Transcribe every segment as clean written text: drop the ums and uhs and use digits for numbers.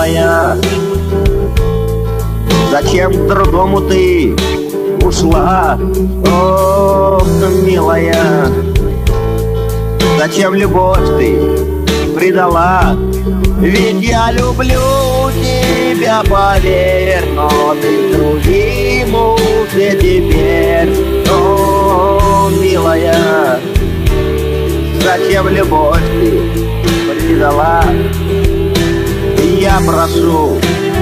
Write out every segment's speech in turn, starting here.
милая, зачем к другому ты ушла? Ох, милая, зачем любовь ты предала? Ведь я люблю тебя, поверь, но ты с другим уже теперь. О, милая, зачем любовь ты предала? Я прошу,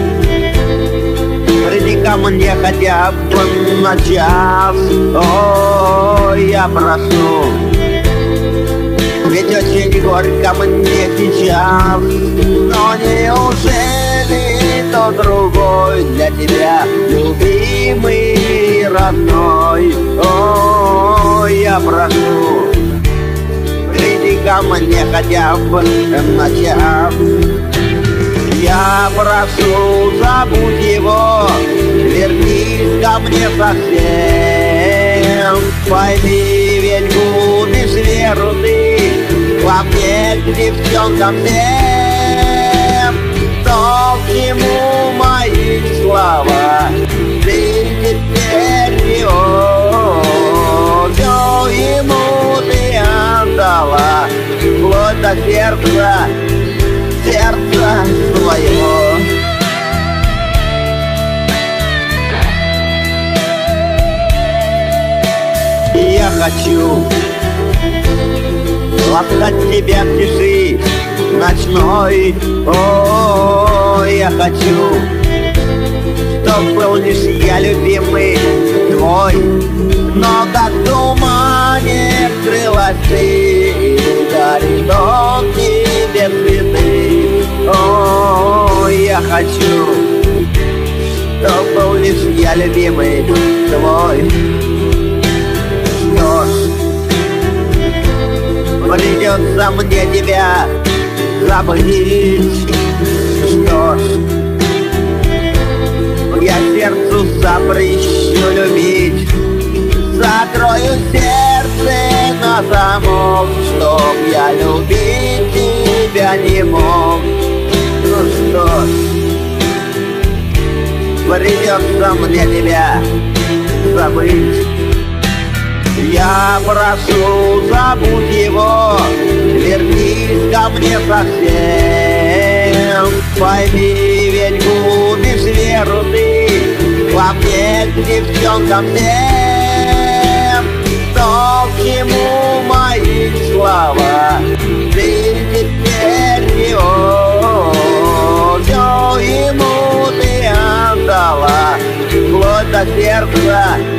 приди ко мне хотя бы на час. О, я прошу, ведь очень горько мне сейчас. Но неужели тот другой для тебя любимый и родной? О, я прошу, приди ко мне хотя бы на час. Я прошу, забудь его, вернись ко мне совсем. Пойми, ведь будешь веру ты во мне к девчонкам всем. То, к чему мои слова, ты теперь его, все ему ты отдала, вплоть до сердца своего. Я хочу ласкать тебя в тиши ночной. О, я хочу, чтоб был лишь я любимый твой. Но как в тумане скрылась ты, и дарит он тебе цветы. О, я хочу, чтоб был лишь я любимый твой. Что ж, придется мне тебя забыть. Что ж, я сердцу запрещу любить, закрою сердце на замок, чтоб я любить тебя не мог. Ну что ж, придется мне тебя забыть. Я прошу, забудь его, вернись ко мне совсем. Пойми, ведь губишь веру ты во мне к девчонкам всем. То, к чему мои слова, ты теперь его, все ему ты отдала, вплоть до сердца